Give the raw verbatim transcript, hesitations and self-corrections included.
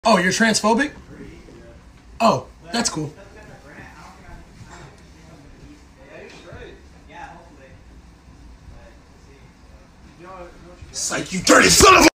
Oh, you're transphobic? Oh, that's cool. Psych, you dirty son of a...